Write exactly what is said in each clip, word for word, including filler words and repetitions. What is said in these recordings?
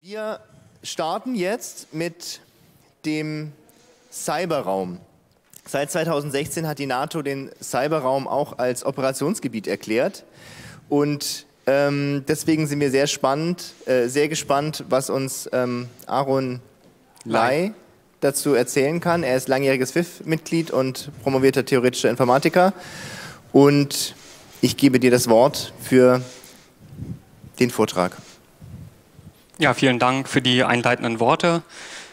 Wir starten jetzt mit dem Cyberraum. Seit zweitausendsechzehn hat die NATO den Cyberraum auch als Operationsgebiet erklärt. Und ähm, deswegen sind wir sehr spannend, äh, sehr gespannt, was uns ähm, Aaron Ley dazu erzählen kann. Er ist langjähriges F I F-Mitglied und promovierter theoretischer Informatiker. Und ich gebe dir das Wort für den Vortrag. Ja, vielen Dank für die einleitenden Worte.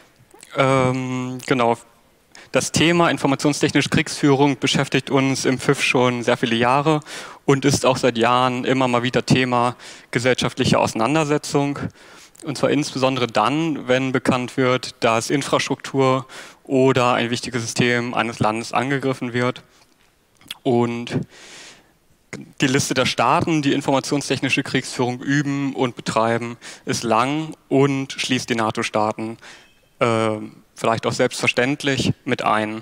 Ähm, genau, das Thema informationstechnische Kriegsführung beschäftigt uns im F I F schon sehr viele Jahre und ist auch seit Jahren immer mal wieder Thema gesellschaftlicher Auseinandersetzung. Und zwar insbesondere dann, wenn bekannt wird, dass Infrastruktur oder ein wichtiges System eines Landes angegriffen wird. Und die Liste der Staaten, die informationstechnische Kriegsführung üben und betreiben, ist lang und schließt die NATO-Staaten äh, vielleicht auch selbstverständlich mit ein.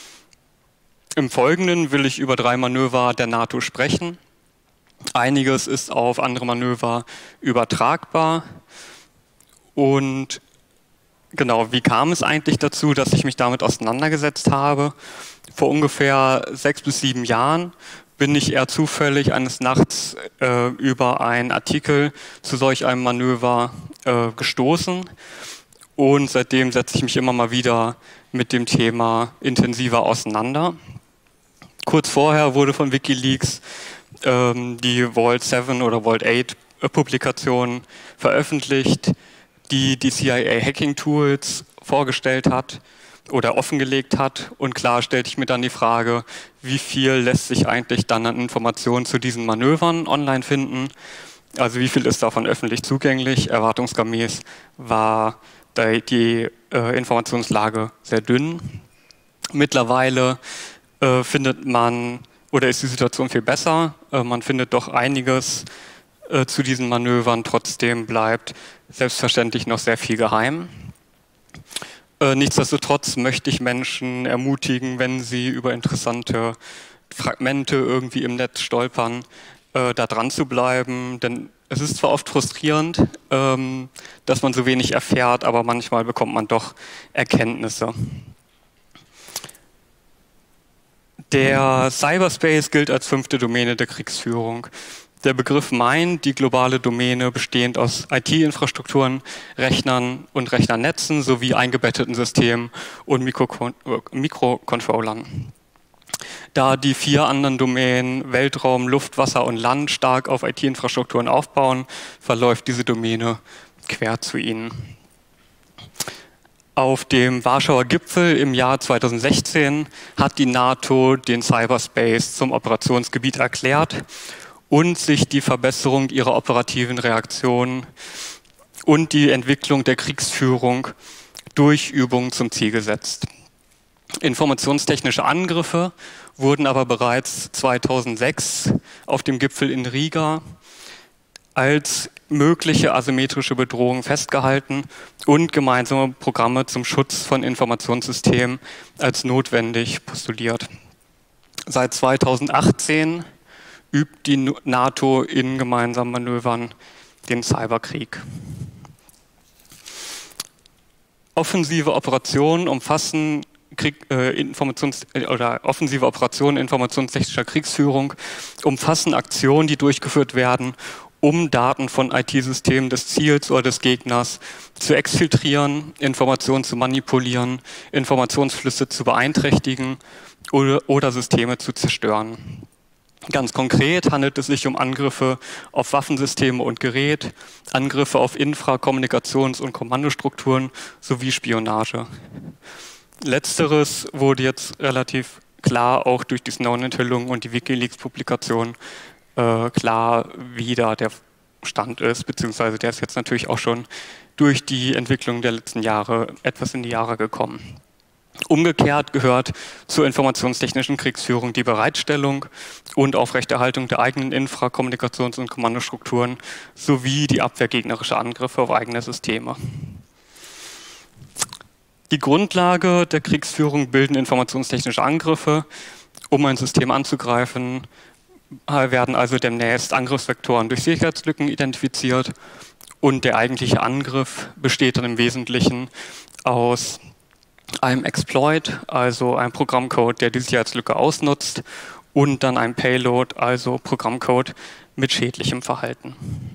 Im Folgenden will ich über drei Manöver der NATO sprechen. Einiges ist auf andere Manöver übertragbar. Und genau, wie kam es eigentlich dazu, dass ich mich damit auseinandergesetzt habe? Vor ungefähr sechs bis sieben Jahren bin ich eher zufällig eines Nachts äh, über einen Artikel zu solch einem Manöver äh, gestoßen. Und seitdem setze ich mich immer mal wieder mit dem Thema intensiver auseinander. Kurz vorher wurde von WikiLeaks ähm, die Vault sieben oder Vault acht Publikation veröffentlicht, die die C I A-Hacking-Tools vorgestellt hat oder offengelegt hat. Und klar stellte ich mir dann die Frage, wie viel lässt sich eigentlich dann an Informationen zu diesen Manövern online finden? Also wie viel ist davon öffentlich zugänglich? Erwartungsgemäß war die äh, Informationslage sehr dünn. Mittlerweile äh, findet man, oder ist die Situation viel besser, äh, man findet doch einiges äh, zu diesen Manövern, trotzdem bleibt selbstverständlich noch sehr viel geheim. Äh, nichtsdestotrotz möchte ich Menschen ermutigen, wenn sie über interessante Fragmente irgendwie im Netz stolpern, äh, da dran zu bleiben, denn es ist zwar oft frustrierend, ähm, dass man so wenig erfährt, aber manchmal bekommt man doch Erkenntnisse. Der Cyberspace gilt als fünfte Domäne der Kriegsführung. Der Begriff meint die globale Domäne bestehend aus I T-Infrastrukturen, Rechnern und Rechnernetzen sowie eingebetteten Systemen und Mikrokon- Mikrocontrollern. Da die vier anderen Domänen Weltraum, Luft, Wasser und Land stark auf I T-Infrastrukturen aufbauen, verläuft diese Domäne quer zu ihnen. Auf dem Warschauer Gipfel im Jahr zweitausendsechzehn hat die NATO den Cyberspace zum Operationsgebiet erklärt und sich die Verbesserung ihrer operativen Reaktionen und die Entwicklung der Kriegsführung durch Übungen zum Ziel gesetzt. Informationstechnische Angriffe wurden aber bereits zweitausendsechs auf dem Gipfel in Riga als mögliche asymmetrische Bedrohung festgehalten und gemeinsame Programme zum Schutz von Informationssystemen als notwendig postuliert. Seit zweitausendachtzehn übt die NATO in gemeinsamen Manövern den Cyberkrieg. Offensive Operationen umfassen Krieg, äh, Informations- oder offensive Operationen informationstechnischer Kriegsführung umfassen Aktionen, die durchgeführt werden, um Daten von I T-Systemen des Ziels oder des Gegners zu exfiltrieren, Informationen zu manipulieren, Informationsflüsse zu beeinträchtigen oder, oder Systeme zu zerstören. Ganz konkret handelt es sich um Angriffe auf Waffensysteme und Gerät, Angriffe auf Infra-, Kommunikations- und Kommandostrukturen sowie Spionage. Letzteres wurde jetzt relativ klar auch durch die Snowden-Enthüllung und die WikiLeaks-Publikation äh, klar, wie da der Stand ist, beziehungsweise der ist jetzt natürlich auch schon durch die Entwicklung der letzten Jahre etwas in die Jahre gekommen. Umgekehrt gehört zur informationstechnischen Kriegsführung die Bereitstellung und Aufrechterhaltung der eigenen Infra-, Kommunikations- und Kommandostrukturen sowie die Abwehr gegnerischer Angriffe auf eigene Systeme. Die Grundlage der Kriegsführung bilden informationstechnische Angriffe. Um ein System anzugreifen, werden also demnächst Angriffsvektoren durch Sicherheitslücken identifiziert Und der eigentliche Angriff besteht dann im Wesentlichen aus einem Exploit, also einem Programmcode, der die Sicherheitslücke ausnutzt, und dann einem Payload, also Programmcode mit schädlichem Verhalten.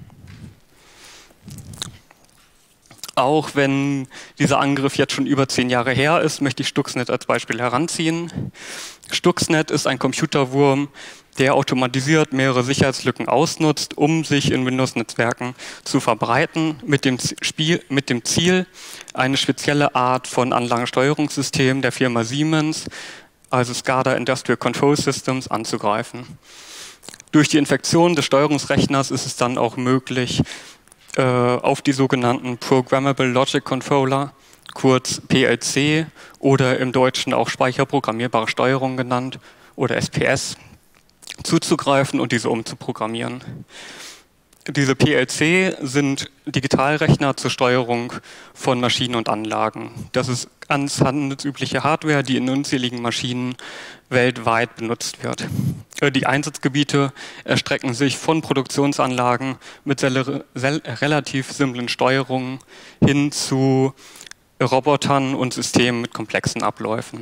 Auch wenn dieser Angriff jetzt schon über zehn Jahre her ist, möchte ich Stuxnet als Beispiel heranziehen. Stuxnet ist ein Computerwurm, der automatisiert mehrere Sicherheitslücken ausnutzt, um sich in Windows-Netzwerken zu verbreiten, mit dem, Spiel, mit dem Ziel, eine spezielle Art von Anlagensteuerungssystem der Firma Siemens, also SCADA Industrial Control Systems, anzugreifen. Durch die Infektion des Steuerungsrechners ist es dann auch möglich, äh, auf die sogenannten Programmable Logic Controller, kurz P L C oder im Deutschen auch speicherprogrammierbare Steuerung genannt oder S P S, zuzugreifen und diese umzuprogrammieren. Diese P L C sind Digitalrechner zur Steuerung von Maschinen und Anlagen. Das ist ganz handelsübliche Hardware, die in unzähligen Maschinen weltweit benutzt wird. Die Einsatzgebiete erstrecken sich von Produktionsanlagen mit relativ simplen Steuerungen hin zu Robotern und Systemen mit komplexen Abläufen.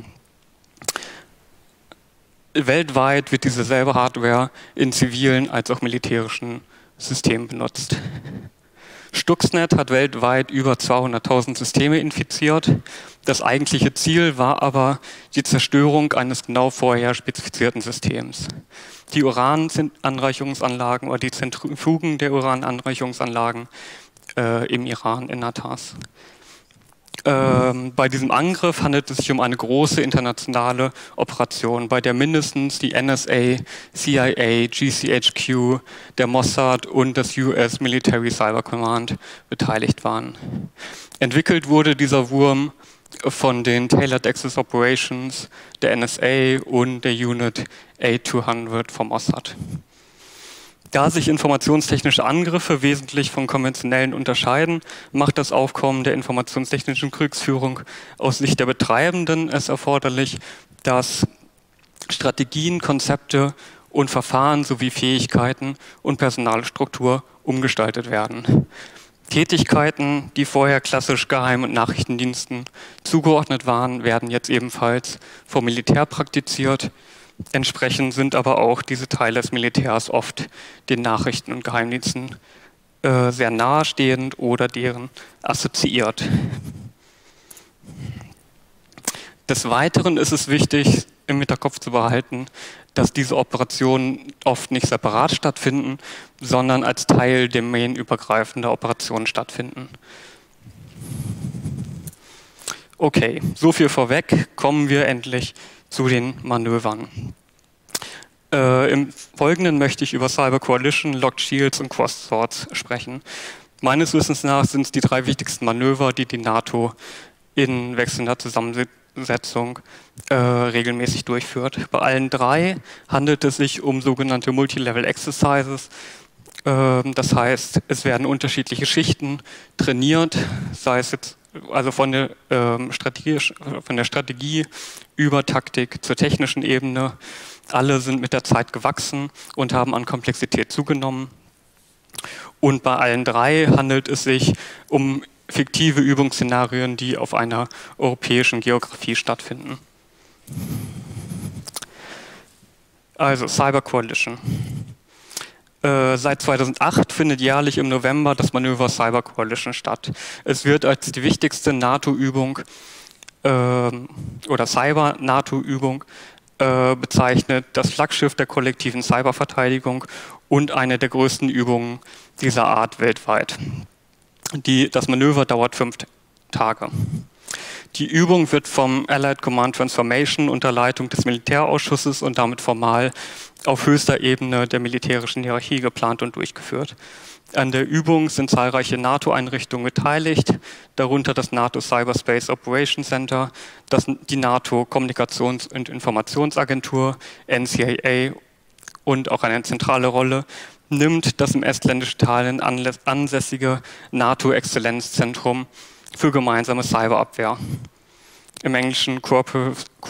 Weltweit wird diese selbe Hardware in zivilen als auch militärischen Systemen benutzt. Stuxnet hat weltweit über zweihunderttausend Systeme infiziert. Das eigentliche Ziel war aber die Zerstörung eines genau vorher spezifizierten Systems. Die Urananreicherungsanlagen oder die Zentrifugen der Urananreicherungsanlagen äh, im Iran, in Natas. Ähm, bei diesem Angriff handelt es sich um eine große internationale Operation, bei der mindestens die N S A, C I A, G C H Q, der Mossad und das U S Military Cyber Command beteiligt waren. Entwickelt wurde dieser Wurm von den Tailored Access Operations der N S A und der Unit A zweihundert vom Mossad. Da sich informationstechnische Angriffe wesentlich von konventionellen unterscheiden, macht das Aufkommen der informationstechnischen Kriegsführung aus Sicht der Betreibenden es erforderlich, dass Strategien, Konzepte und Verfahren sowie Fähigkeiten und Personalstruktur umgestaltet werden. Tätigkeiten, die vorher klassisch Geheim- und Nachrichtendiensten zugeordnet waren, werden jetzt ebenfalls vom Militär praktiziert. Entsprechend sind aber auch diese Teile des Militärs oft den Nachrichten- und Geheimdiensten äh, sehr nahestehend oder deren assoziiert. Des Weiteren ist es wichtig, im Hinterkopf zu behalten, dass diese Operationen oft nicht separat stattfinden, sondern als Teil domänenübergreifender Operationen stattfinden. Okay, so viel vorweg, kommen wir endlich zu den Manövern. Äh, Im Folgenden möchte ich über Cyber Coalition, Locked Shields und Crossed Swords sprechen. Meines Wissens nach sind es die drei wichtigsten Manöver, die die NATO in wechselnder Zusammensetzung äh, regelmäßig durchführt. Bei allen drei handelt es sich um sogenannte Multilevel Exercises. Äh, das heißt, es werden unterschiedliche Schichten trainiert, sei es jetzt also von der, ähm, Strategie, von der Strategie über Taktik zur technischen Ebene. Alle sind mit der Zeit gewachsen und haben an Komplexität zugenommen. Und bei allen drei handelt es sich um fiktive Übungsszenarien, die auf einer europäischen Geografie stattfinden. Also Cyber Coalition. Äh, seit zweitausendacht findet jährlich im November das Manöver Cyber Coalition statt. Es wird als die wichtigste NATO-Übung äh, oder Cyber-NATO-Übung äh, bezeichnet, das Flaggschiff der kollektiven Cyberverteidigung und eine der größten Übungen dieser Art weltweit. Die, das Manöver dauert fünf Tage. Die Übung wird vom Allied Command Transformation unter Leitung des Militärausschusses und damit formal auf höchster Ebene der militärischen Hierarchie geplant und durchgeführt. An der Übung sind zahlreiche NATO-Einrichtungen beteiligt, darunter das NATO Cyberspace Operations Center, das, die NATO-Kommunikations- und Informationsagentur, N C A A, und auch eine zentrale Rolle nimmt das im estländischen Italien ansässige NATO-Exzellenzzentrum für gemeinsame Cyberabwehr, im Englischen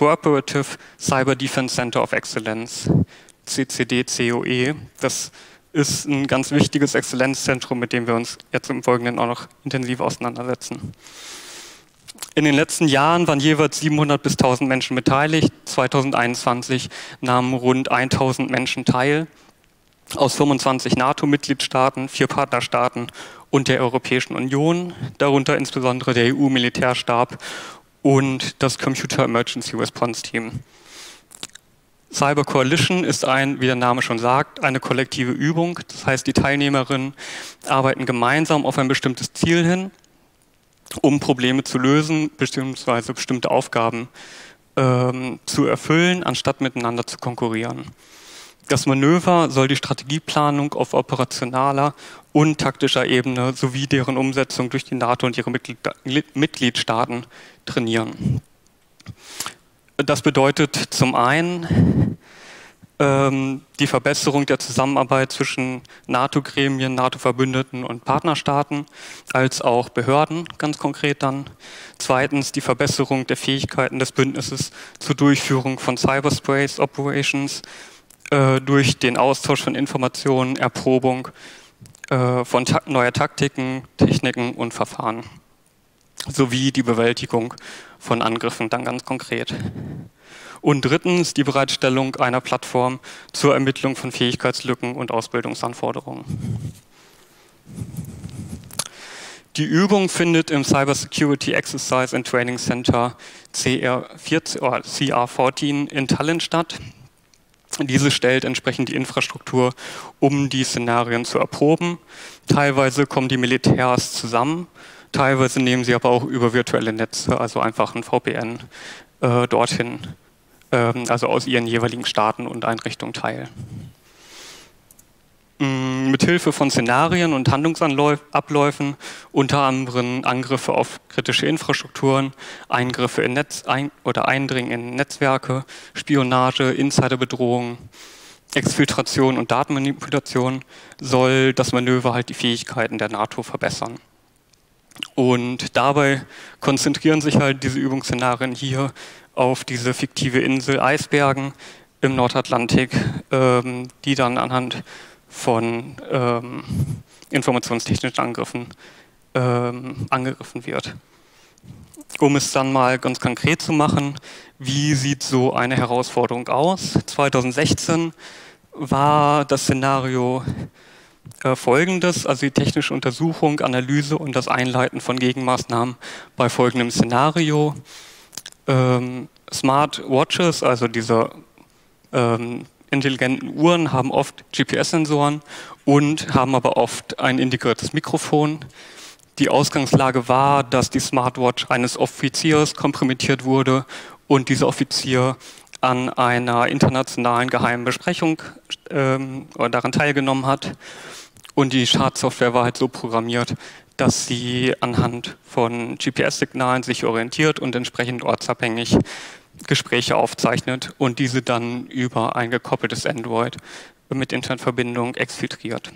Cooperative Cyber Defense Center of Excellence, C C D C O E, das ist ein ganz wichtiges Exzellenzzentrum, mit dem wir uns jetzt im Folgenden auch noch intensiv auseinandersetzen. In den letzten Jahren waren jeweils siebenhundert bis tausend Menschen beteiligt. zweitausendeinundzwanzig nahmen rund tausend Menschen teil aus fünfundzwanzig NATO-Mitgliedstaaten, vier Partnerstaaten und der Europäischen Union, darunter insbesondere der E U-Militärstab und das Computer Emergency Response Team. Cyber Coalition ist ein, wie der Name schon sagt, eine kollektive Übung. Das heißt, die Teilnehmerinnen arbeiten gemeinsam auf ein bestimmtes Ziel hin, um Probleme zu lösen, beziehungsweise bestimmte Aufgaben ähm, zu erfüllen, anstatt miteinander zu konkurrieren. Das Manöver soll die Strategieplanung auf operationaler und taktischer Ebene sowie deren Umsetzung durch die NATO und ihre Mitglied Mitgliedstaaten trainieren. Das bedeutet zum einen ähm, die Verbesserung der Zusammenarbeit zwischen NATO-Gremien, NATO-Verbündeten und Partnerstaaten, als auch Behörden, ganz konkret dann. Zweitens die Verbesserung der Fähigkeiten des Bündnisses zur Durchführung von Cyberspace Operations äh, durch den Austausch von Informationen, Erprobung äh, von ta- neuer Taktiken, Techniken und Verfahren, sowie die Bewältigung von Angriffen dann ganz konkret. Und drittens die Bereitstellung einer Plattform zur Ermittlung von Fähigkeitslücken und Ausbildungsanforderungen. Die Übung findet im Cyber Security Exercise and Training Center C R vierzehn, oder C R vierzehn in Tallinn statt. Diese stellt entsprechend die Infrastruktur, um die Szenarien zu erproben. Teilweise kommen die Militärs zusammen, teilweise nehmen sie aber auch über virtuelle Netze, also einfach ein V P N, äh, dorthin, ähm, also aus ihren jeweiligen Staaten und Einrichtungen teil. Ähm, mithilfe von Szenarien und Handlungsabläufen, unter anderem Angriffe auf kritische Infrastrukturen, Eingriffe in Netz ein oder Eindringen in Netzwerke, Spionage, Insiderbedrohung, Exfiltration und Datenmanipulation, soll das Manöver halt die Fähigkeiten der NATO verbessern. Und dabei konzentrieren sich halt diese Übungsszenarien hier auf diese fiktive Insel Eisbergen im Nordatlantik, ähm, die dann anhand von ähm, informationstechnischen Angriffen ähm, angegriffen wird. Um es dann mal ganz konkret zu machen, wie sieht so eine Herausforderung aus? zweitausendsechzehn war das Szenario äh, folgendes, also die technische Untersuchung, Analyse und das Einleiten von Gegenmaßnahmen bei folgendem Szenario. Ähm, Smart Watches, also diese ähm, intelligenten Uhren, haben oft G P S-Sensoren und haben aber oft ein integriertes Mikrofon. Die Ausgangslage war, dass die Smartwatch eines Offiziers kompromittiert wurde und dieser Offizier an einer internationalen geheimen Besprechung ähm, oder daran teilgenommen hat. Und die Schadsoftware war halt so programmiert, dass sie anhand von G P S-Signalen sich orientiert und entsprechend ortsabhängig Gespräche aufzeichnet und diese dann über ein gekoppeltes Android mit Internetverbindung exfiltriert.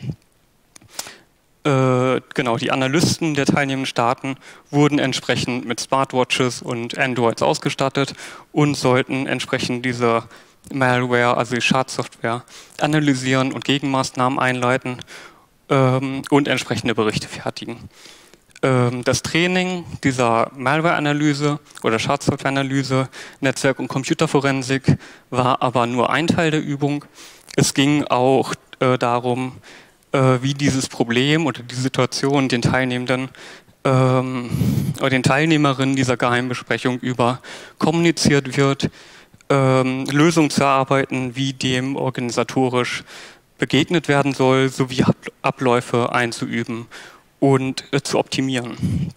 Äh, genau, die Analysten der teilnehmenden Staaten wurden entsprechend mit Smartwatches und Androids ausgestattet und sollten entsprechend diese Malware, also die Schadsoftware, analysieren und Gegenmaßnahmen einleiten ähm, und entsprechende Berichte fertigen. Das Training dieser Malware-Analyse oder Schadsoftware-Analyse, Netzwerk- und Computerforensik war aber nur ein Teil der Übung. Es ging auch äh, darum, äh, wie dieses Problem oder die Situation den Teilnehmenden ähm, oder den Teilnehmerinnen dieser Geheimbesprechung über kommuniziert wird, ähm, Lösungen zu erarbeiten, wie dem organisatorisch begegnet werden soll, sowie Abläufe einzuüben und äh, zu optimieren.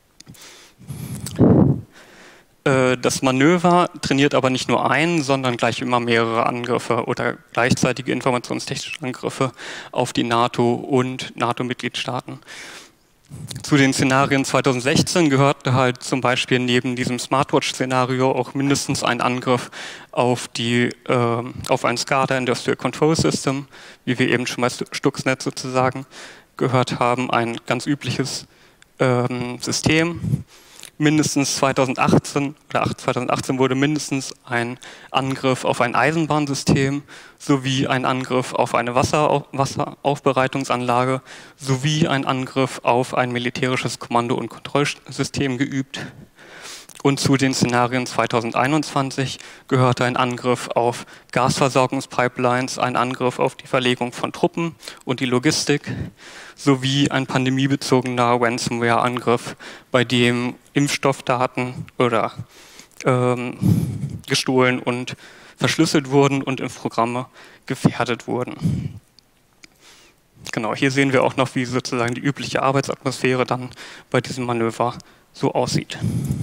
Äh, das Manöver trainiert aber nicht nur einen, sondern gleich immer mehrere Angriffe oder gleichzeitige informationstechnische Angriffe auf die NATO und NATO-Mitgliedstaaten. Zu den Szenarien zweitausendsechzehn gehörte halt zum Beispiel neben diesem Smartwatch-Szenario auch mindestens ein Angriff auf, die, äh, auf ein SCADA Industrial Control System, wie wir eben schon bei Stuxnet sozusagen gehört haben, ein ganz übliches ähm, System, Mindestens zweitausendachtzehn, oder zweitausendachtzehn wurde mindestens ein Angriff auf ein Eisenbahnsystem sowie ein Angriff auf eine Wasser, Wasseraufbereitungsanlage sowie ein Angriff auf ein militärisches Kommando- und Kontrollsystem geübt. Und zu den Szenarien zweitausendeinundzwanzig gehörte ein Angriff auf Gasversorgungspipelines, ein Angriff auf die Verlegung von Truppen und die Logistik, sowie ein pandemiebezogener Ransomware-Angriff, bei dem Impfstoffdaten oder ähm, gestohlen und verschlüsselt wurden und Impfprogramme gefährdet wurden. Genau, hier sehen wir auch noch, wie sozusagen die übliche Arbeitsatmosphäre dann bei diesem Manöver so aussieht.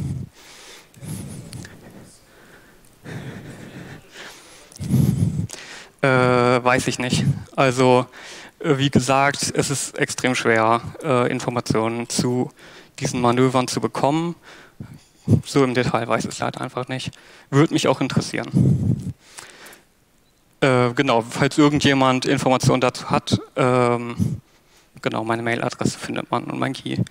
Äh, weiß ich nicht. Also äh, wie gesagt, es ist extrem schwer, äh, Informationen zu diesen Manövern zu bekommen. So im Detail weiß ich es leider einfach nicht. Würde mich auch interessieren. Äh, genau, falls irgendjemand Informationen dazu hat, ähm, genau, meine Mailadresse findet man und mein Key.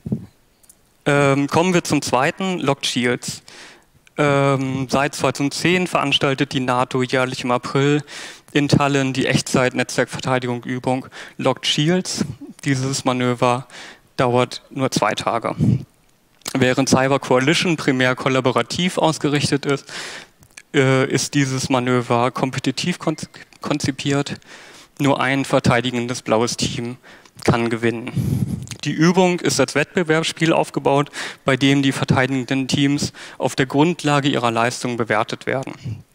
Ähm, kommen wir zum zweiten, Locked Shields. Ähm, seit zweitausendzehn veranstaltet die NATO jährlich im April in Tallinn die Echtzeit-Netzwerkverteidigung-Übung Locked Shields. Dieses Manöver dauert nur zwei Tage. Während Cyber Coalition primär kollaborativ ausgerichtet ist, äh, ist dieses Manöver kompetitiv konzipiert. Nur ein verteidigendes blaues Team kann gewinnen. Die Übung ist als Wettbewerbsspiel aufgebaut, bei dem die verteidigenden Teams auf der Grundlage ihrer Leistung bewertet werden.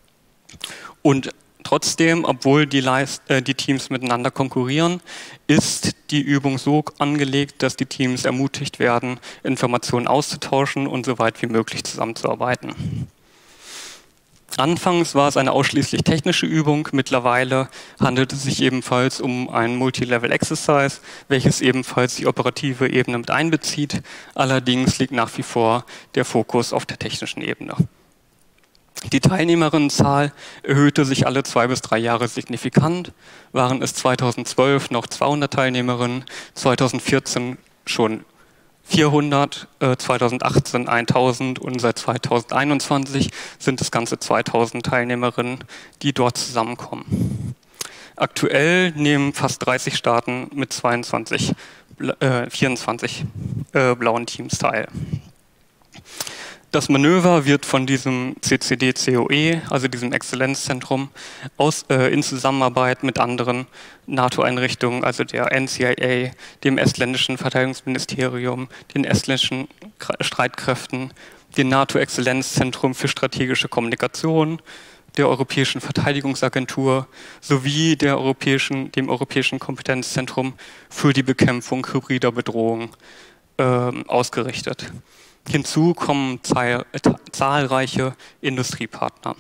Und trotzdem, obwohl die, Leist äh, die Teams miteinander konkurrieren, ist die Übung so angelegt, dass die Teams ermutigt werden, Informationen auszutauschen und so weit wie möglich zusammenzuarbeiten. Anfangs war es eine ausschließlich technische Übung, mittlerweile handelt es sich ebenfalls um ein Multi-Level-Exercise, welches ebenfalls die operative Ebene mit einbezieht, allerdings liegt nach wie vor der Fokus auf der technischen Ebene. Die Teilnehmerinnenzahl erhöhte sich alle zwei bis drei Jahre signifikant, waren es zweitausendzwölf noch zweihundert Teilnehmerinnen, zweitausendvierzehn schon vierhundert, äh, zweitausendachtzehn tausend und seit zweitausendeinundzwanzig sind es ganze zweitausend Teilnehmerinnen, die dort zusammenkommen. Aktuell nehmen fast dreißig Staaten mit zweiundzwanzig, äh, vierundzwanzig äh, blauen Teams teil. Das Manöver wird von diesem C C D C O E, also diesem Exzellenzzentrum, aus, äh, in Zusammenarbeit mit anderen NATO-Einrichtungen, also der N C I A, dem estländischen Verteidigungsministerium, den estländischen Streitkräften, dem NATO-Exzellenzzentrum für strategische Kommunikation, der Europäischen Verteidigungsagentur sowie der Europäischen, dem Europäischen Kompetenzzentrum für die Bekämpfung hybrider Bedrohungen äh, ausgerichtet. Hinzu kommen zahlreiche Industriepartner.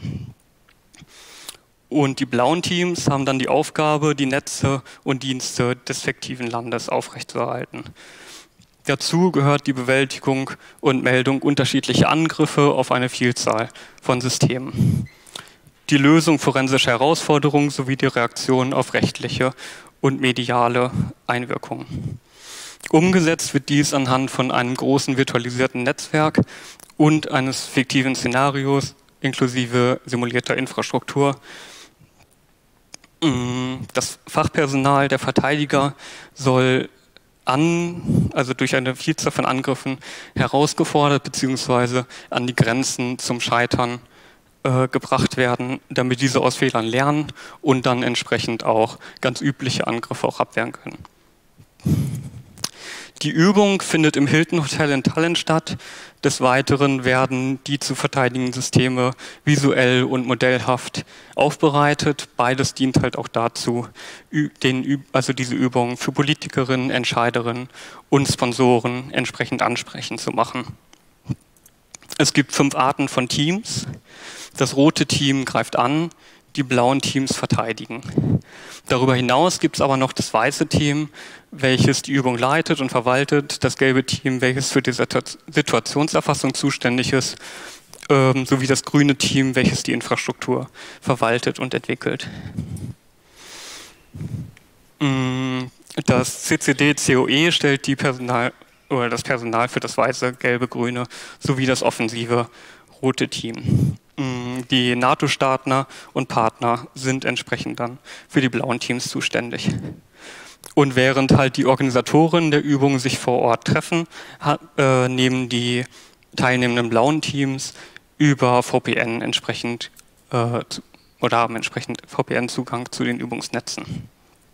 Und die blauen Teams haben dann die Aufgabe, die Netze und Dienste des fiktiven Landes aufrechtzuerhalten. Dazu gehört die Bewältigung und Meldung unterschiedlicher Angriffe auf eine Vielzahl von Systemen. Die Lösung forensischer Herausforderungen sowie die Reaktion auf rechtliche und mediale Einwirkungen. Umgesetzt wird dies anhand von einem großen virtualisierten Netzwerk und eines fiktiven Szenarios inklusive simulierter Infrastruktur. Das Fachpersonal der Verteidiger soll an, also durch eine Vielzahl von Angriffen herausgefordert bzw. an die Grenzen zum Scheitern äh, gebracht werden, damit diese aus Fehlern lernen und dann entsprechend auch ganz übliche Angriffe auch abwehren können. Die Übung findet im Hilton Hotel in Tallinn statt. Des Weiteren werden die zu verteidigenden Systeme visuell und modellhaft aufbereitet. Beides dient halt auch dazu, den, also diese Übung für Politikerinnen, Entscheiderinnen und Sponsoren entsprechend ansprechend zu machen. Es gibt fünf Arten von Teams. Das rote Team greift an, die blauen Teams verteidigen. Darüber hinaus gibt es aber noch das weiße Team, welches die Übung leitet und verwaltet, das gelbe Team, welches für die Situationserfassung zuständig ist, ähm, sowie das grüne Team, welches die Infrastruktur verwaltet und entwickelt. Das C C D C O E stellt die Personal- oder das Personal für das weiße, gelbe, grüne sowie das offensive rote Team. Die NATO-Staaten und Partner sind entsprechend dann für die blauen Teams zuständig. Und während halt die Organisatoren der Übung sich vor Ort treffen, hat, äh, nehmen die teilnehmenden blauen Teams über V P N entsprechend äh, oder haben entsprechend V P N-Zugang zu den Übungsnetzen.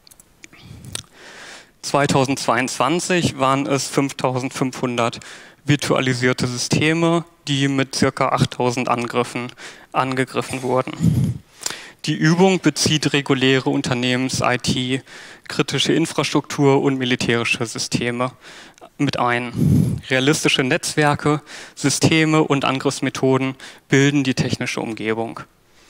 zweitausendzweiundzwanzig waren es fünftausendfünfhundert virtualisierte Systeme, die mit ca. achttausend Angriffen angegriffen wurden. Die Übung bezieht reguläre Unternehmens-I T, kritische Infrastruktur und militärische Systeme mit ein. Realistische Netzwerke, Systeme und Angriffsmethoden bilden die technische Umgebung.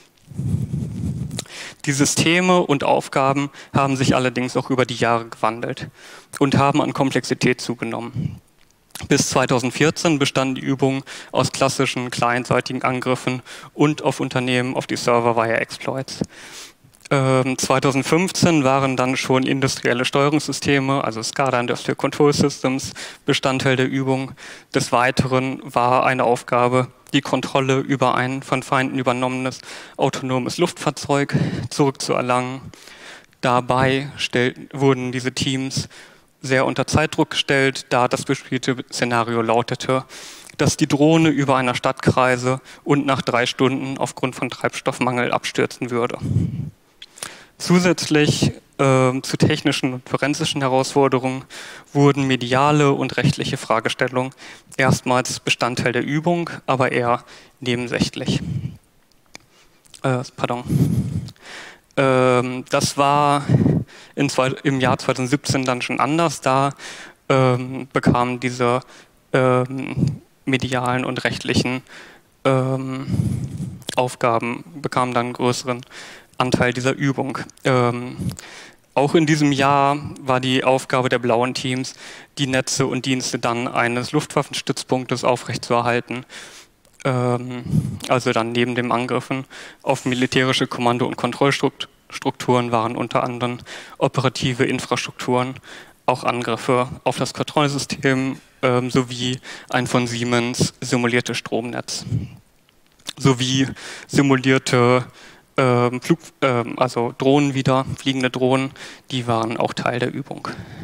Die Systeme und Aufgaben haben sich allerdings auch über die Jahre gewandelt und haben an Komplexität zugenommen. Bis zweitausendvierzehn bestand die Übung aus klassischen clientseitigen Angriffen und auf Unternehmen auf die Server via Exploits. Ähm, zweitausendfünfzehn waren dann schon industrielle Steuerungssysteme, also SCADA Industrial Control Systems, Bestandteil der Übung. Des Weiteren war eine Aufgabe, die Kontrolle über ein von Feinden übernommenes autonomes Luftfahrzeug zurückzuerlangen. Dabei stellten, wurden diese Teams sehr unter Zeitdruck gestellt, da das bespielte Szenario lautete, dass die Drohne über einer Stadt kreise und nach drei Stunden aufgrund von Treibstoffmangel abstürzen würde. Zusätzlich äh, zu technischen und forensischen Herausforderungen wurden mediale und rechtliche Fragestellungen erstmals Bestandteil der Übung, aber eher nebensächlich. Äh, pardon. Ähm, das war in zwei, im Jahr zweitausendsiebzehn dann schon anders. Da ähm, bekamen diese ähm, medialen und rechtlichen ähm, Aufgaben bekamen dann einen größeren Anteil dieser Übung. Ähm, auch in diesem Jahr war die Aufgabe der blauen Teams, die Netze und Dienste dann eines Luftwaffenstützpunktes aufrechtzuerhalten. Ähm, also dann neben dem Angriffen auf militärische Kommando- und Kontrollstrukturen waren unter anderem operative Infrastrukturen, auch Angriffe auf das Kontrollsystem ähm, sowie ein von Siemens simuliertes Stromnetz. Sowie simulierte ähm, Flug, ähm, also Drohnen wieder, fliegende Drohnen, die waren auch Teil der Übung.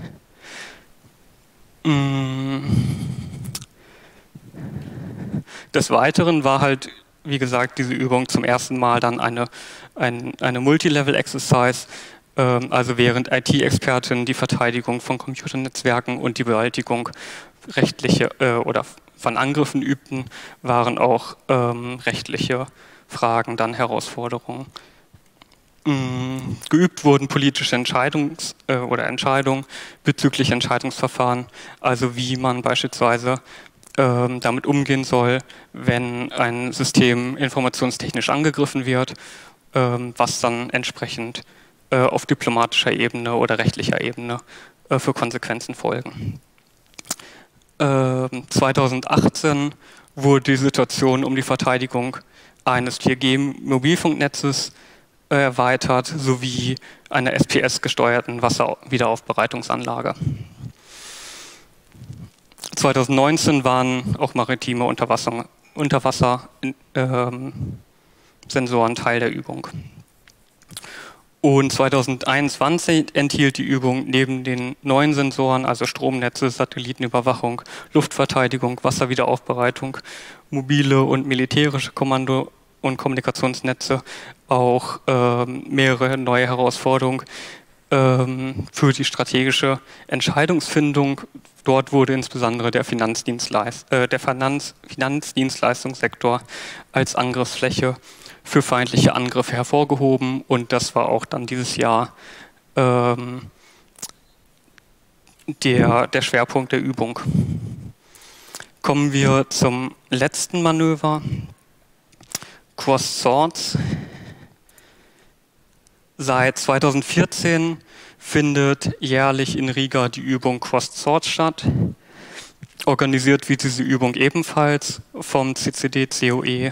Des Weiteren war halt, wie gesagt, diese Übung zum ersten Mal dann eine, ein, eine Multilevel-Exercise, ähm, also während I T-Experten die Verteidigung von Computernetzwerken und die Bewältigung rechtliche äh, oder von Angriffen übten, waren auch ähm, rechtliche Fragen dann Herausforderungen. Ähm, geübt wurden politische Entscheidungs- äh, oder Entscheidungen bezüglich Entscheidungsverfahren, also wie man beispielsweise ähm, damit umgehen soll, wenn ein System informationstechnisch angegriffen wird, ähm, was dann entsprechend äh, auf diplomatischer Ebene oder rechtlicher Ebene äh, für Konsequenzen folgen. Ähm, zweitausendachtzehn wurde die Situation um die Verteidigung eines vier G Mobilfunknetzes äh, erweitert, sowie einer S P S-gesteuerten Wasserwiederaufbereitungsanlage. zweitausendneunzehn waren auch maritime Unterwasser, Unterwasser-Sensoren ähm, Teil der Übung. Und zweitausendeinundzwanzig enthielt die Übung neben den neuen Sensoren, also Stromnetze, Satellitenüberwachung, Luftverteidigung, Wasserwiederaufbereitung, mobile und militärische Kommando- und Kommunikationsnetze, auch ähm, mehrere neue Herausforderungen ähm, für die strategische Entscheidungsfindung. Dort wurde insbesondere der, Finanzdienstleist äh, der Finanz Finanzdienstleistungssektor als Angriffsfläche für feindliche Angriffe hervorgehoben, und das war auch dann dieses Jahr ähm, der, der Schwerpunkt der Übung. Kommen wir zum letzten Manöver, Crossed Swords. Seit zweitausendvierzehn findet jährlich in Riga die Übung Crossed Swords statt. Organisiert wird diese Übung ebenfalls vom C C D C O E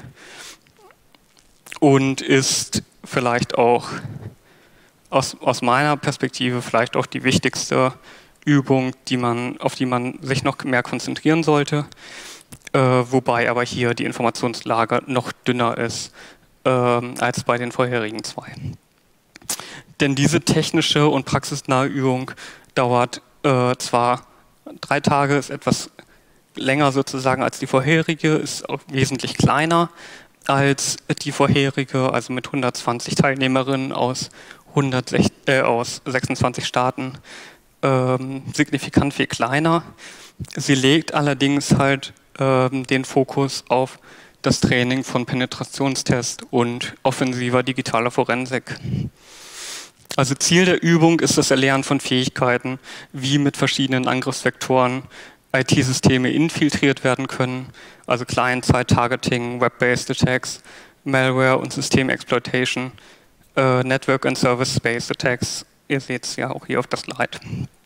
und ist vielleicht auch aus, aus meiner Perspektive vielleicht auch die wichtigste Übung, die man, auf die man sich noch mehr konzentrieren sollte, äh, wobei aber hier die Informationslage noch dünner ist äh, als bei den vorherigen zwei. Denn diese technische und praxisnahe Übung dauert äh, zwar drei Tage, ist etwas länger sozusagen als die vorherige, ist auch wesentlich kleiner als die vorherige, also mit hundertzwanzig Teilnehmerinnen aus, hundertsechzig, äh, aus sechsundzwanzig Staaten, ähm, signifikant viel kleiner. Sie legt allerdings halt ähm, den Fokus auf das Training von Penetrationstests und offensiver digitaler Forensik. Also Ziel der Übung ist das Erlernen von Fähigkeiten, wie mit verschiedenen Angriffsvektoren I T-Systeme infiltriert werden können, also Client-Side-Targeting, Web-Based Attacks, Malware und System-Exploitation, äh, Network- and Service-Based Attacks. Ihr seht es ja auch hier auf der Slide.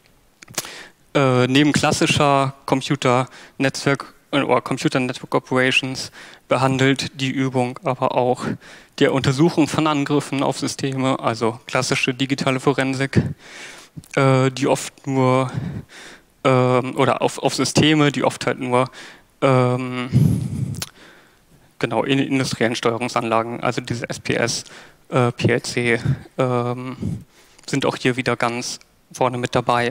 Äh, neben klassischer Computer-Netzwerk- oder Computer-Network Operations behandelt die Übung aber auch die Untersuchung von Angriffen auf Systeme, also klassische digitale Forensik, äh, die oft nur ähm, oder auf, auf Systeme, die oft halt nur ähm, genau in industriellen Steuerungsanlagen, also diese S P S, äh, P L C, ähm, sind auch hier wieder ganz vorne mit dabei.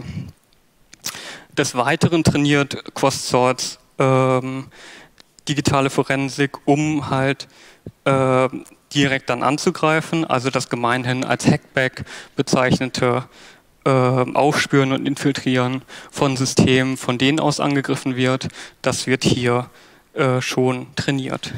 Des Weiteren trainiert Cross-Source ähm, digitale Forensik, um halt äh, direkt dann anzugreifen, also das gemeinhin als Hackback bezeichnete äh, Aufspüren und Infiltrieren von Systemen, von denen aus angegriffen wird, das wird hier äh, schon trainiert.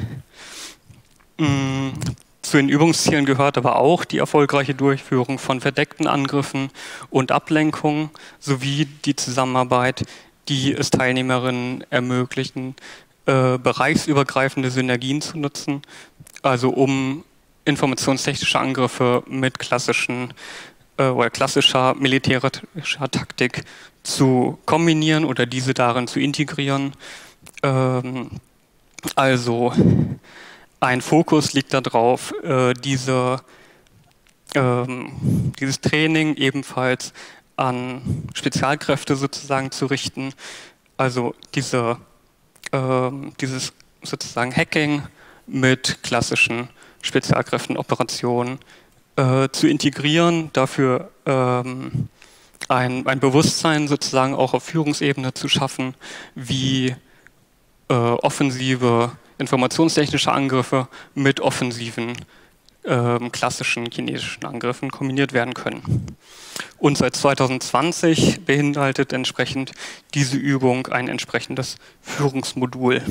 Mm, zu den Übungszielen gehört aber auch die erfolgreiche Durchführung von verdeckten Angriffen und Ablenkungen sowie die Zusammenarbeit, die es Teilnehmerinnen ermöglichen, äh, bereichsübergreifende Synergien zu nutzen, also um informationstechnische Angriffe mit klassischen äh, oder klassischer militärischer Taktik zu kombinieren oder diese darin zu integrieren. Ähm, also ein Fokus liegt darauf, äh, diese, ähm, dieses Training ebenfalls an Spezialkräfte sozusagen zu richten, also diese, ähm, dieses sozusagen Hacking mit klassischen Spezialkräften, Operationen äh, zu integrieren, dafür ähm, ein, ein Bewusstsein sozusagen auch auf Führungsebene zu schaffen, wie äh, offensive informationstechnische Angriffe mit offensiven ähm, klassischen chinesischen Angriffen kombiniert werden können. Und seit zweitausendzwanzig beinhaltet entsprechend diese Übung ein entsprechendes Führungsmodul.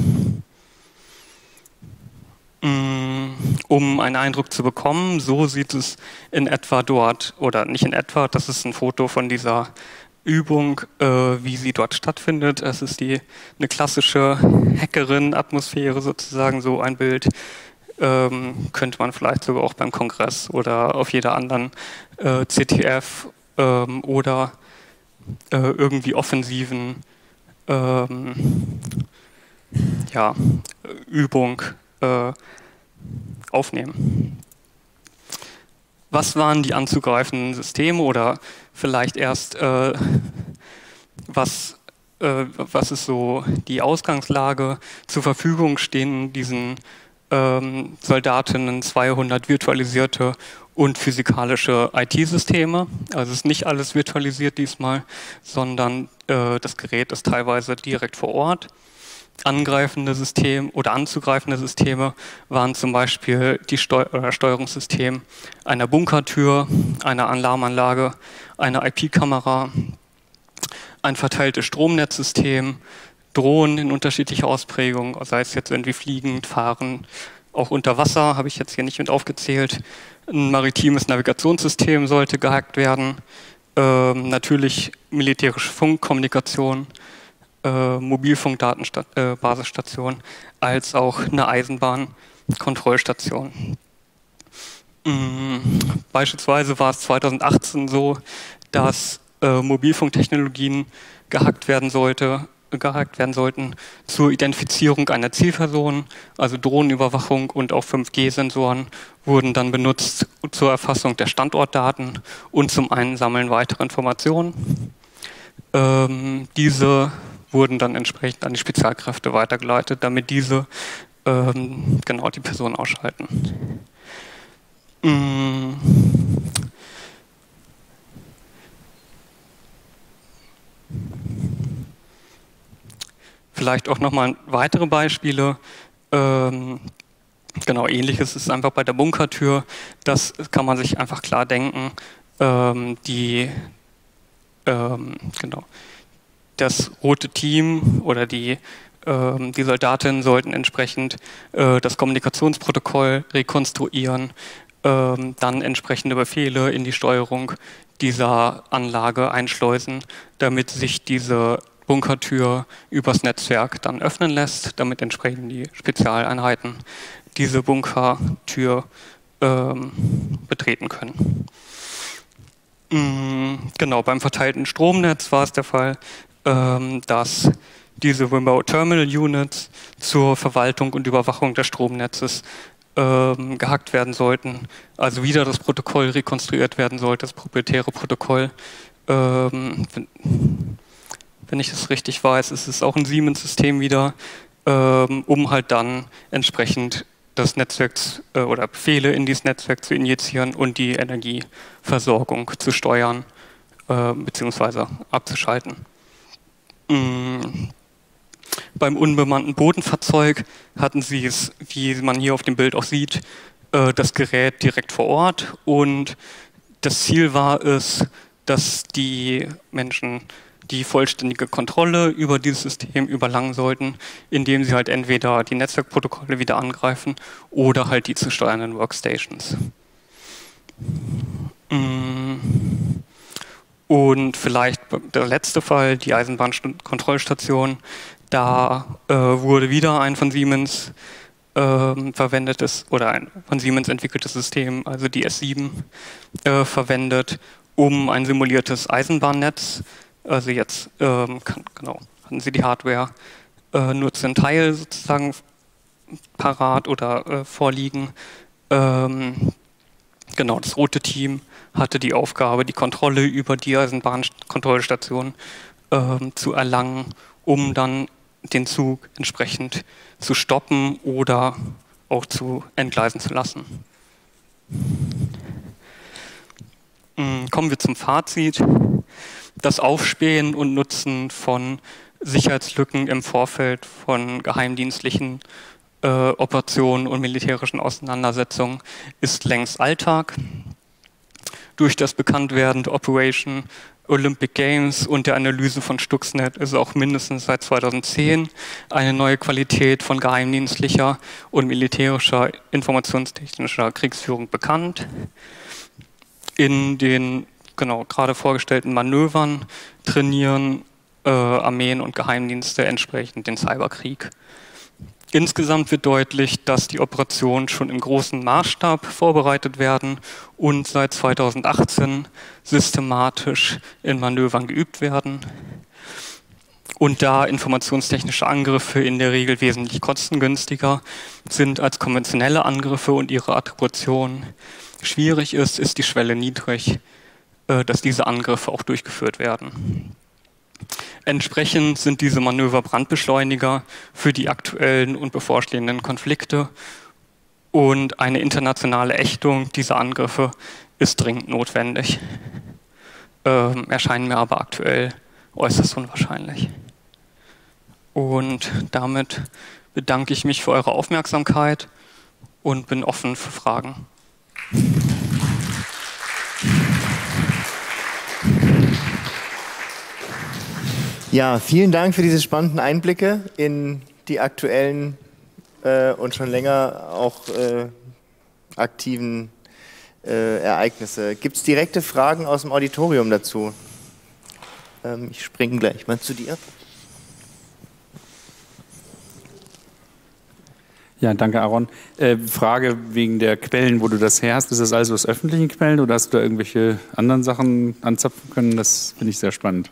Um einen Eindruck zu bekommen, so sieht es in etwa dort, oder nicht in etwa, das ist ein Foto von dieser Übung, äh, wie sie dort stattfindet. Es ist die, eine klassische Hackerin-Atmosphäre sozusagen, so ein Bild. Ähm, könnte man vielleicht sogar auch beim Kongress oder auf jeder anderen äh, C T F ähm, oder äh, irgendwie offensiven ähm, ja, Übung äh, aufnehmen. Was waren die anzugreifenden Systeme oder vielleicht erst, äh, was, äh, was ist so die Ausgangslage? Zur Verfügung stehen diesen ähm, Soldatinnen zweihundert virtualisierte und physikalische I T-Systeme. Also es ist nicht alles virtualisiert diesmal, sondern äh, das Gerät ist teilweise direkt vor Ort. Angreifende Systeme oder anzugreifende Systeme waren zum Beispiel die Steu oder Steuerungssystem einer Bunkertür, einer Alarmanlage, einer I P-Kamera, ein verteiltes Stromnetzsystem, Drohnen in unterschiedlicher Ausprägung, sei es jetzt irgendwie fliegend, fahren, auch unter Wasser, habe ich jetzt hier nicht mit aufgezählt. Ein maritimes Navigationssystem sollte gehackt werden, ähm, natürlich militärische Funkkommunikation, Äh, Mobilfunkdatenbasisstation, äh, als auch eine Eisenbahnkontrollstation. Mhm. Beispielsweise war es zweitausendachtzehn so, dass äh, Mobilfunktechnologien gehackt werden sollte, gehackt werden sollten zur Identifizierung einer Zielperson, also Drohnenüberwachung und auch fünf G Sensoren wurden dann benutzt zur Erfassung der Standortdaten und zum Einsammeln weiterer Informationen. Ähm, diese wurden dann entsprechend an die Spezialkräfte weitergeleitet, damit diese ähm, genau die Person ausschalten. Mm. Vielleicht auch nochmal weitere Beispiele. Ähm, genau, ähnliches ist einfach bei der Bunkertür. Das kann man sich einfach klar denken. Ähm, die, ähm, genau, das rote Team oder die, ähm, die Soldatinnen sollten entsprechend äh, das Kommunikationsprotokoll rekonstruieren, ähm, dann entsprechende Befehle in die Steuerung dieser Anlage einschleusen, damit sich diese Bunkertür übers Netzwerk dann öffnen lässt, damit entsprechend die Spezialeinheiten diese Bunkertür ähm, betreten können. Mhm, genau, beim verteilten Stromnetz war es der Fall, ähm, dass diese Remote Terminal Units zur Verwaltung und Überwachung des Stromnetzes ähm, gehackt werden sollten, also wieder das Protokoll rekonstruiert werden sollte, das proprietäre Protokoll. Ähm, Wenn ich das richtig weiß, ist es auch ein Siemens-System wieder, ähm, um halt dann entsprechend das Netzwerk äh, oder Befehle in dieses Netzwerk zu injizieren und die Energieversorgung zu steuern äh, bzw. abzuschalten. Mhm. Beim unbemannten Bodenfahrzeug hatten sie es, wie man hier auf dem Bild auch sieht, äh, das Gerät direkt vor Ort, und das Ziel war es, dass die Menschen die vollständige Kontrolle über dieses System überlangen sollten, indem sie halt entweder die Netzwerkprotokolle wieder angreifen oder halt die zu steuernden Workstations. Und vielleicht der letzte Fall, die Eisenbahnkontrollstation, da äh, wurde wieder ein von Siemens äh, verwendetes oder ein von Siemens entwickeltes System, also die S sieben, äh, verwendet, um ein simuliertes Eisenbahnnetz. Also jetzt ähm, kann, genau, hatten Sie die Hardware äh, nur zu einem Teil sozusagen parat oder äh, vorliegen. Ähm, genau, das rote Team hatte die Aufgabe, die Kontrolle über die Eisenbahnkontrollstation ähm, zu erlangen, um dann den Zug entsprechend zu stoppen oder auch zu entgleisen zu lassen. Kommen wir zum Fazit. Das Aufspähen und Nutzen von Sicherheitslücken im Vorfeld von geheimdienstlichen äh, Operationen und militärischen Auseinandersetzungen ist längst Alltag. Durch das Bekanntwerden der Operation Olympic Games und der Analyse von Stuxnet ist auch mindestens seit zweitausendzehn eine neue Qualität von geheimdienstlicher und militärischer informationstechnischer Kriegsführung bekannt. In den genau gerade vorgestellten Manövern trainieren äh, Armeen und Geheimdienste entsprechend den Cyberkrieg. Insgesamt wird deutlich, dass die Operationen schon im großen Maßstab vorbereitet werden und seit zweitausendachtzehn systematisch in Manövern geübt werden. Und da informationstechnische Angriffe in der Regel wesentlich kostengünstiger sind als konventionelle Angriffe und ihre Attribution schwierig ist, ist die Schwelle niedrig, dass diese Angriffe auch durchgeführt werden. Entsprechend sind diese Manöver Brandbeschleuniger für die aktuellen und bevorstehenden Konflikte, und eine internationale Ächtung dieser Angriffe ist dringend notwendig. Ähm, erscheinen mir aber aktuell äußerst unwahrscheinlich. Und damit bedanke ich mich für eure Aufmerksamkeit und bin offen für Fragen. Ja, vielen Dank für diese spannenden Einblicke in die aktuellen äh, und schon länger auch äh, aktiven äh, Ereignisse. Gibt es direkte Fragen aus dem Auditorium dazu? Ähm, ich springe gleich mal zu dir. Ja, danke, Aaron. Äh, Frage wegen der Quellen, wo du das her hast. Ist das alles aus öffentlichen Quellen oder hast du da irgendwelche anderen Sachen anzapfen können? Das finde ich sehr spannend.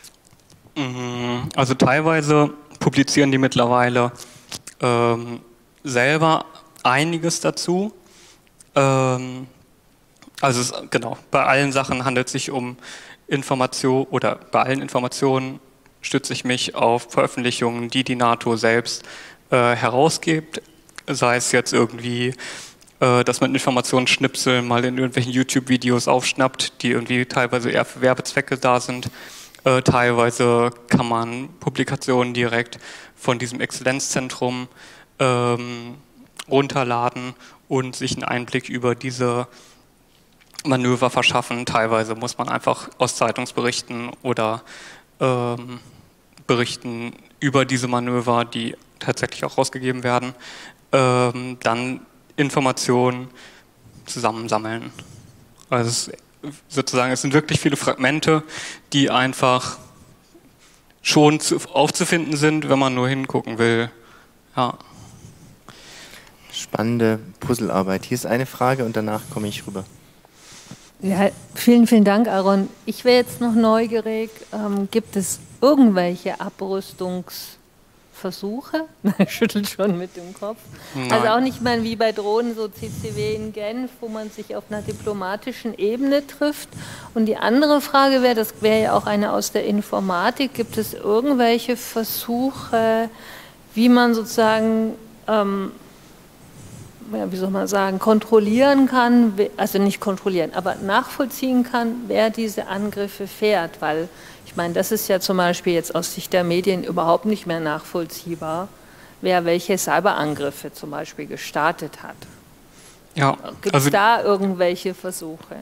Also teilweise publizieren die mittlerweile ähm, selber einiges dazu. Ähm, also es, genau, bei allen Sachen handelt es sich um Information oder bei allen Informationen stütze ich mich auf Veröffentlichungen, die die NATO selbst äh, herausgibt, sei es jetzt irgendwie, äh, dass man Informationsschnipsel mal in irgendwelchen YouTube-Videos aufschnappt, die irgendwie teilweise eher für Werbezwecke da sind. Äh, teilweise kann man Publikationen direkt von diesem Exzellenzzentrum ähm, runterladen und sich einen Einblick über diese Manöver verschaffen. Teilweise muss man einfach aus Zeitungsberichten oder ähm, Berichten über diese Manöver, die tatsächlich auch rausgegeben werden, ähm, dann Informationen zusammensammeln. Also es, sozusagen, es sind wirklich viele Fragmente, die einfach schon zu, aufzufinden sind, wenn man nur hingucken will. Ja. Spannende Puzzlearbeit. Hier ist eine Frage und danach komme ich rüber. Ja, vielen, vielen Dank, Aaron. Ich wäre jetzt noch neugierig, ähm, gibt es irgendwelche Abrüstungsversuche? Man schüttelt schon mit dem Kopf. Nein. Also auch nicht mal wie bei Drohnen, so C C W in Genf, wo man sich auf einer diplomatischen Ebene trifft. Und die andere Frage wäre, das wäre ja auch eine aus der Informatik, gibt es irgendwelche Versuche, wie man sozusagen... Ähm, Ja, wie soll man sagen, kontrollieren kann, also nicht kontrollieren, aber nachvollziehen kann, wer diese Angriffe fährt, weil ich meine, das ist ja zum Beispiel jetzt aus Sicht der Medien überhaupt nicht mehr nachvollziehbar, wer welche Cyberangriffe zum Beispiel gestartet hat. Ja, Gibt es also, da irgendwelche Versuche?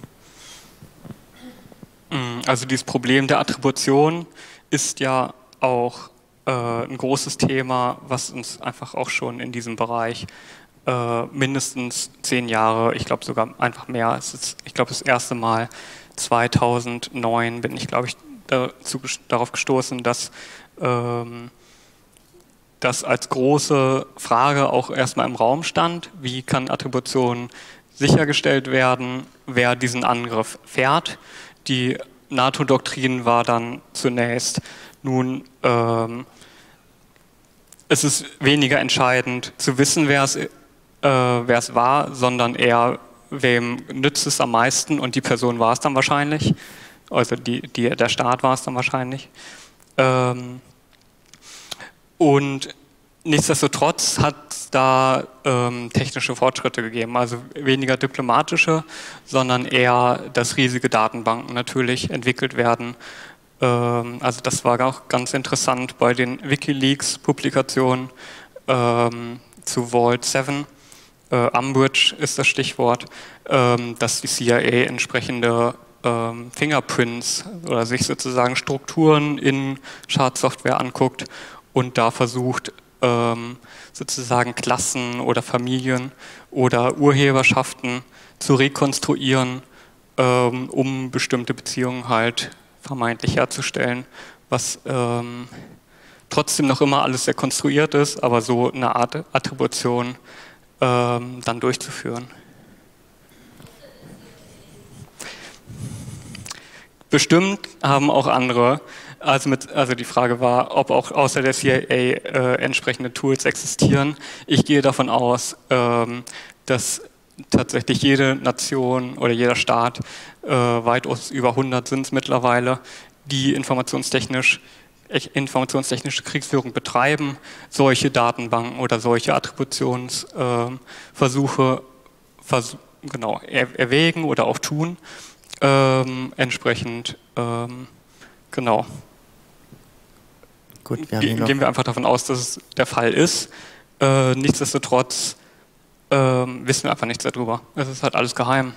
Also dieses Problem der Attribution ist ja auch äh, ein großes Thema, was uns einfach auch schon in diesem Bereich mindestens zehn Jahre, ich glaube sogar einfach mehr. Es ist, ich glaube, das erste Mal zweitausendneun bin ich, glaube ich, dazu, darauf gestoßen, dass ähm, das als große Frage auch erstmal im Raum stand. Wie kann Attribution sichergestellt werden, wer diesen Angriff fährt? Die NATO-Doktrin war dann zunächst, nun, ähm, es ist weniger entscheidend zu wissen, wer es Äh, wer es war, sondern eher, wem nützt es am meisten, und die Person war es dann wahrscheinlich, also die, die, der Staat war es dann wahrscheinlich. Ähm, und nichtsdestotrotz hat es da ähm, technische Fortschritte gegeben, also weniger diplomatische, sondern eher, dass riesige Datenbanken natürlich entwickelt werden. Ähm, also das war auch ganz interessant bei den WikiLeaks-Publikationen ähm, zu Vault sieben. Äh, Umbridge ist das Stichwort, ähm, dass die C I A entsprechende ähm, Fingerprints oder sich sozusagen Strukturen in Schadsoftware anguckt und da versucht, ähm, sozusagen Klassen oder Familien oder Urheberschaften zu rekonstruieren, ähm, um bestimmte Beziehungen halt vermeintlich herzustellen, was ähm, trotzdem noch immer alles sehr konstruiert ist, aber so eine Art Attribution ähm, dann durchzuführen. Bestimmt haben auch andere, also, mit, also die Frage war, ob auch außer der C I A äh, entsprechende Tools existieren. Ich gehe davon aus, ähm, dass tatsächlich jede Nation oder jeder Staat, äh, weitaus über hundert sind es mittlerweile, die informationstechnisch informationstechnische Kriegsführung betreiben, solche Datenbanken oder solche Attributionsversuche äh, vers genau, er erwägen oder auch tun. Ähm, entsprechend, ähm, genau. Gut, wir haben Ge gehen wir einfach davon aus, dass es der Fall ist. Äh, nichtsdestotrotz äh, wissen wir einfach nichts darüber. Es ist halt alles geheim.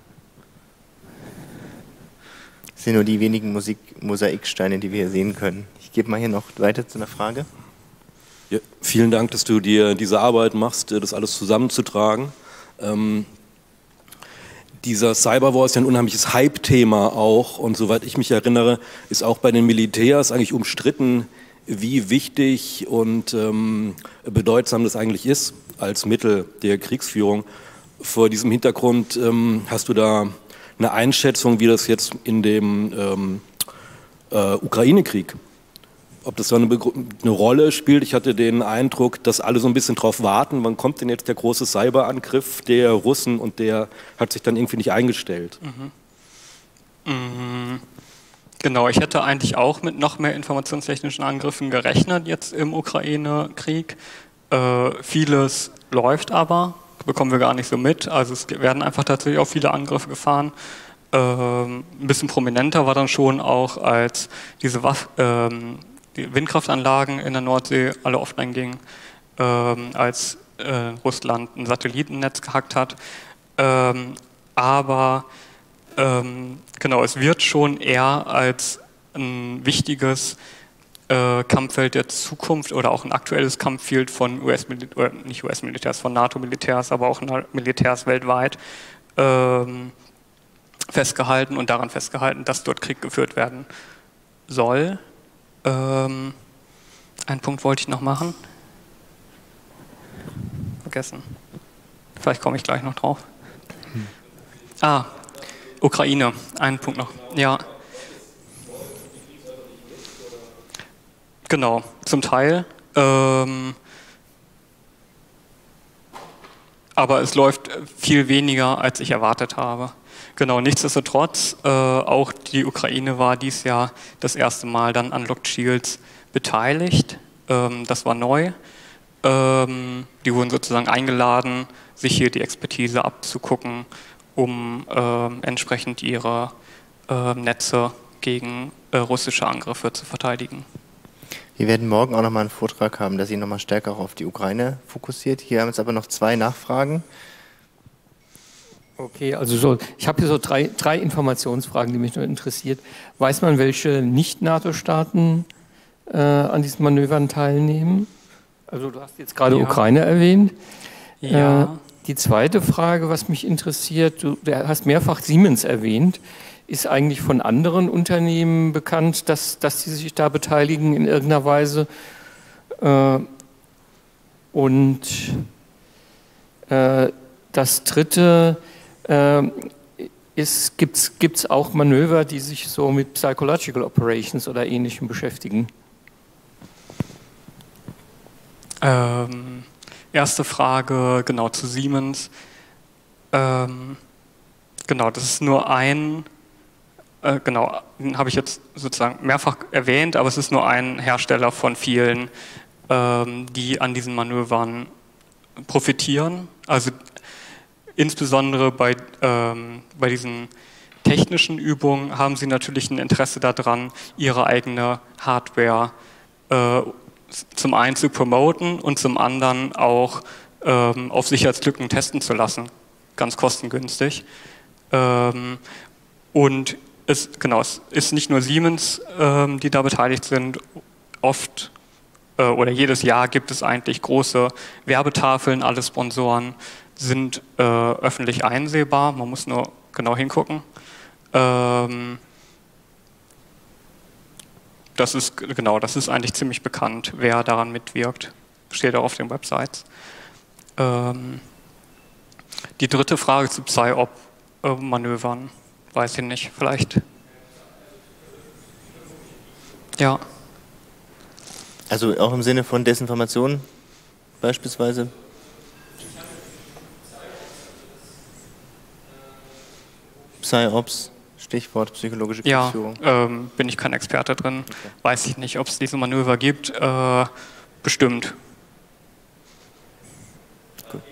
Das sind nur die wenigen Musik Mosaiksteine, die wir hier sehen können. Ich gebe mal hier noch weiter zu einer Frage. Ja, vielen Dank, dass du dir diese Arbeit machst, das alles zusammenzutragen. Ähm, dieser Cyberwar ist ja ein unheimliches Hype-Thema auch, und soweit ich mich erinnere, ist auch bei den Militärs eigentlich umstritten, wie wichtig und ähm, bedeutsam das eigentlich ist als Mittel der Kriegsführung. Vor diesem Hintergrund ähm, hast du da eine Einschätzung, wie das jetzt in dem ähm, äh, Ukraine-Krieg, ob das so eine, eine Rolle spielt. Ich hatte den Eindruck, dass alle so ein bisschen drauf warten, wann kommt denn jetzt der große Cyberangriff der Russen, und der hat sich dann irgendwie nicht eingestellt. Genau, ich hätte eigentlich auch mit noch mehr informationstechnischen Angriffen gerechnet jetzt im Ukraine-Krieg. Äh, vieles läuft aber, bekommen wir gar nicht so mit. Also es werden einfach tatsächlich auch viele Angriffe gefahren. Ähm, ein bisschen prominenter war dann schon auch, als diese Waff ähm, die Windkraftanlagen in der Nordsee alle offline gingen, ähm, als äh, Russland ein Satellitennetz gehackt hat. Ähm, aber ähm, genau, es wird schon eher als ein wichtiges äh, Kampffeld der Zukunft oder auch ein aktuelles Kampffeld von U S-Militärs, oder nicht U S-Militärs, von NATO-Militärs, aber auch Militärs weltweit ähm, festgehalten und daran festgehalten, dass dort Krieg geführt werden soll. Ähm, einen Punkt wollte ich noch machen. Vergessen. Vielleicht komme ich gleich noch drauf. Hm. Ah, Ukraine. Einen Punkt noch. Ja. Genau, zum Teil. Ähm, aber es läuft viel weniger, als ich erwartet habe. Genau, nichtsdestotrotz, äh, auch die Ukraine war dieses Jahr das erste Mal dann an Locked Shields beteiligt. Ähm, das war neu. Ähm, die wurden sozusagen eingeladen, sich hier die Expertise abzugucken, um ähm, entsprechend ihre äh, Netze gegen äh, russische Angriffe zu verteidigen. Wir werden morgen auch nochmal einen Vortrag haben, der sich nochmal stärker auf die Ukraine fokussiert. Hier haben wir jetzt aber noch zwei Nachfragen. Okay, also so, ich habe hier so drei, drei Informationsfragen, die mich nur interessiert. Weiß man, welche Nicht-NATO-Staaten äh, an diesen Manövern teilnehmen? Also du hast jetzt gerade ja. Ukraine erwähnt. Ja. Äh, die zweite Frage, was mich interessiert, du, du hast mehrfach Siemens erwähnt. Ist eigentlich von anderen Unternehmen bekannt, dass, dass sie sich da beteiligen in irgendeiner Weise? Äh, und äh, das dritte, äh, gibt es auch Manöver, die sich so mit Psychological Operations oder Ähnlichem beschäftigen? Ähm, erste Frage, genau, zu Siemens. Ähm, genau, das ist nur ein, äh, genau, den habe ich jetzt sozusagen mehrfach erwähnt, aber es ist nur ein Hersteller von vielen, ähm, die an diesen Manövern profitieren. Also insbesondere bei, ähm, bei diesen technischen Übungen haben sie natürlich ein Interesse daran, ihre eigene Hardware äh, zum einen zu promoten und zum anderen auch ähm, auf Sicherheitslücken testen zu lassen, ganz kostengünstig. Ähm, und es, genau, es ist nicht nur Siemens, ähm, die da beteiligt sind. Oft äh, oder jedes Jahr gibt es eigentlich große Werbetafeln, alle Sponsoren sind äh, öffentlich einsehbar, man muss nur genau hingucken. Ähm, Das ist, genau, das ist eigentlich ziemlich bekannt, wer daran mitwirkt. Steht auch auf den Websites. Ähm, die dritte Frage zu Psy-Op-Manövern, weiß ich nicht, vielleicht. Ja. Also auch im Sinne von Desinformation beispielsweise? Psy-Ops. Stichwort psychologische Kriegsführung. Ja, ähm, bin ich kein Experte drin. Okay. Weiß ich nicht, ob es diese Manöver gibt. Äh, bestimmt. Gut.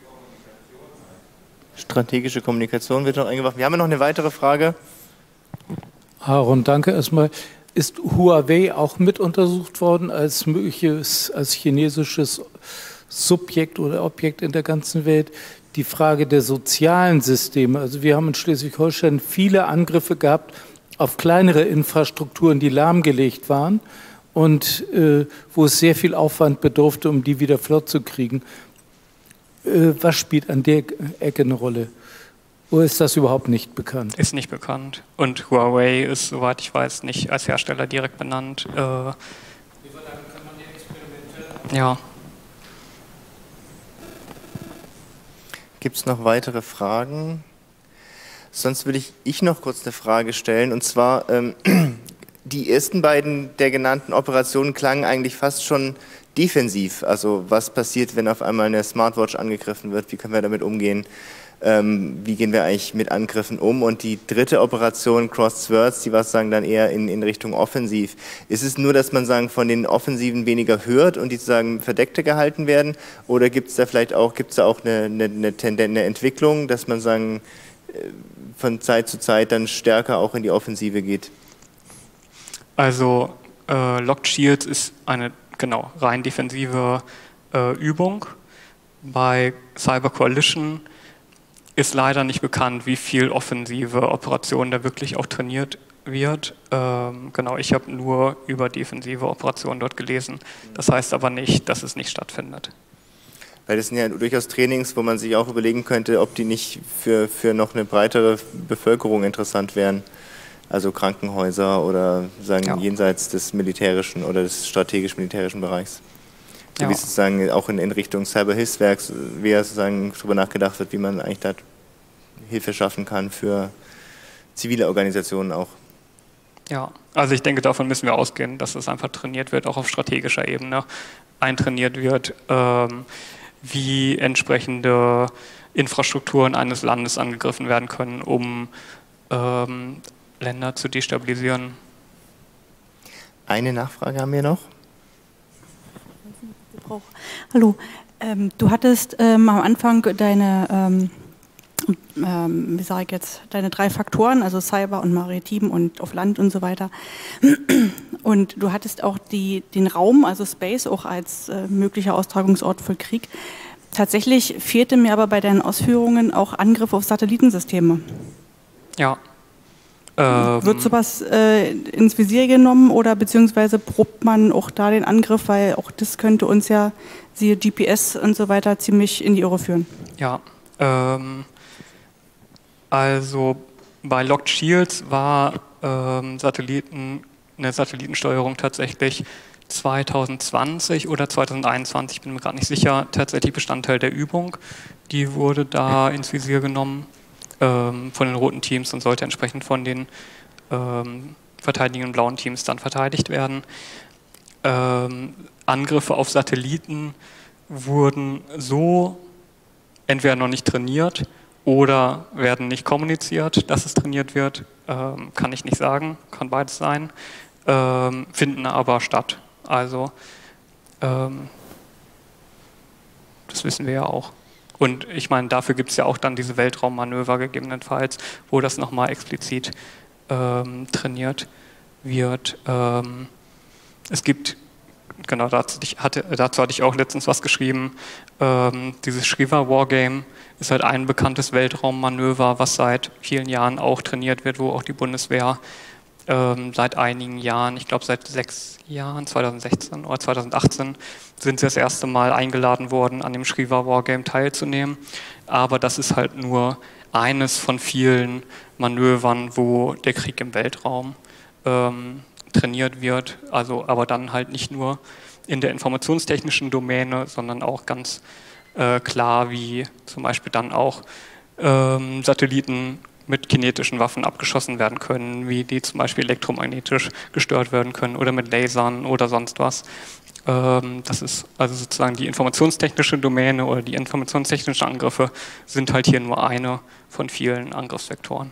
Strategische Kommunikation wird noch eingebracht. Wir haben noch eine weitere Frage. Aaron, danke erstmal. Ist Huawei auch mit untersucht worden als mögliches, als chinesisches Subjekt oder Objekt in der ganzen Welt? Die Frage der sozialen Systeme. Also wir haben in Schleswig-Holstein viele Angriffe gehabt auf kleinere Infrastrukturen, die lahmgelegt waren und äh, wo es sehr viel Aufwand bedurfte, um die wieder flott zu kriegen. Äh, was spielt an der Ecke eine Rolle? Oder ist das überhaupt nicht bekannt? Ist nicht bekannt. Und Huawei ist, soweit ich weiß, nicht als Hersteller direkt benannt. Äh, Wie lange kann man die Experimente? Ja. Gibt es noch weitere Fragen? Sonst würde ich, ich noch kurz eine Frage stellen. Und zwar, ähm, die ersten beiden der genannten Operationen klangen eigentlich fast schon defensiv. Also was passiert, wenn auf einmal eine Smartwatch angegriffen wird? Wie können wir damit umgehen? Ähm, wie gehen wir eigentlich mit Angriffen um? Und die dritte Operation, Crossed Swords, die was sagen dann eher in, in Richtung offensiv. Ist es nur, dass man sagen von den Offensiven weniger hört und die sozusagen verdeckter gehalten werden? Oder gibt es da vielleicht auch, gibt's da auch eine, eine, eine, Tenden- eine Entwicklung, dass man sagen von Zeit zu Zeit dann stärker auch in die Offensive geht? Also äh, Locked Shields ist eine genau rein defensive äh, Übung. Bei Cyber Coalition ist leider nicht bekannt, wie viel offensive Operationen da wirklich auch trainiert wird. Ähm, genau, ich habe nur über defensive Operationen dort gelesen. Das heißt aber nicht, dass es nicht stattfindet. Weil das sind ja durchaus Trainings, wo man sich auch überlegen könnte, ob die nicht für, für noch eine breitere Bevölkerung interessant wären. Also Krankenhäuser oder sagen ja. jenseits des militärischen oder des strategisch-militärischen Bereichs. Ja. Wie sozusagen auch in, in Richtung Cyberhilfswerks, wie sozusagen darüber nachgedacht wird, wie man eigentlich da Hilfe schaffen kann für zivile Organisationen auch. Ja, also ich denke, davon müssen wir ausgehen, dass es einfach trainiert wird, auch auf strategischer Ebene eintrainiert wird, ähm, wie entsprechende Infrastrukturen eines Landes angegriffen werden können, um ähm, Länder zu destabilisieren. Eine Nachfrage haben wir noch. Hallo, ähm, du hattest ähm, am Anfang deine, ähm, ähm, wie sage ich jetzt, deine drei Faktoren, also Cyber und Maritim und auf Land und so weiter. Und du hattest auch die, den Raum, also Space, auch als äh, möglicher Austragungsort für Krieg. Tatsächlich fehlte mir aber bei deinen Ausführungen auch Angriff auf Satellitensysteme. Ja. Ähm, Wird sowas äh, ins Visier genommen oder beziehungsweise probt man auch da den Angriff, weil auch das könnte uns ja, siehe G P S und so weiter, ziemlich in die Irre führen? Ja, ähm, also bei Locked Shields war ähm, Satelliten, eine Satellitensteuerung tatsächlich zwanzig zwanzig oder zwanzig einundzwanzig, ich bin mir gerade nicht sicher, tatsächlich Bestandteil der Übung. Die wurde da ins Visier genommen von den roten Teams und sollte entsprechend von den ähm, verteidigenden blauen Teams dann verteidigt werden. Ähm, Angriffe auf Satelliten wurden so entweder noch nicht trainiert oder werden nicht kommuniziert, dass es trainiert wird. Ähm, kann ich nicht sagen, kann beides sein, ähm, finden aber statt. Also ähm, das wissen wir ja auch. Und ich meine, dafür gibt es ja auch dann diese Weltraummanöver gegebenenfalls, wo das nochmal explizit ähm, trainiert wird. Ähm, es gibt, genau dazu hatte, dazu hatte ich auch letztens was geschrieben, ähm, dieses Shriva Wargame ist halt ein bekanntes Weltraummanöver, was seit vielen Jahren auch trainiert wird, wo auch die Bundeswehr ähm, seit einigen Jahren, ich glaube seit sechs Jahren, zwanzig sechzehn oder zwanzig achtzehn, sind sie das erste Mal eingeladen worden, an dem Shriva Wargame teilzunehmen. Aber das ist halt nur eines von vielen Manövern, wo der Krieg im Weltraum ähm, trainiert wird. Also, aber dann halt nicht nur in der informationstechnischen Domäne, sondern auch ganz äh, klar, wie zum Beispiel dann auch ähm, Satelliten mit kinetischen Waffen abgeschossen werden können, wie die zum Beispiel elektromagnetisch gestört werden können oder mit Lasern oder sonst was. Ähm, das ist also sozusagen die informationstechnische Domäne oder die informationstechnischen Angriffe sind halt hier nur eine von vielen Angriffsvektoren.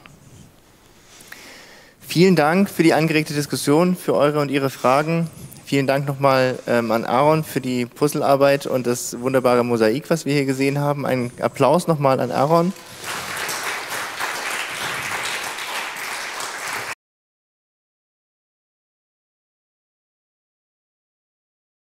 Vielen Dank für die angeregte Diskussion, für eure und Ihre Fragen. Vielen Dank nochmal ähm, an Aaron für die Puzzlearbeit und das wunderbare Mosaik, was wir hier gesehen haben. Ein Applaus nochmal an Aaron.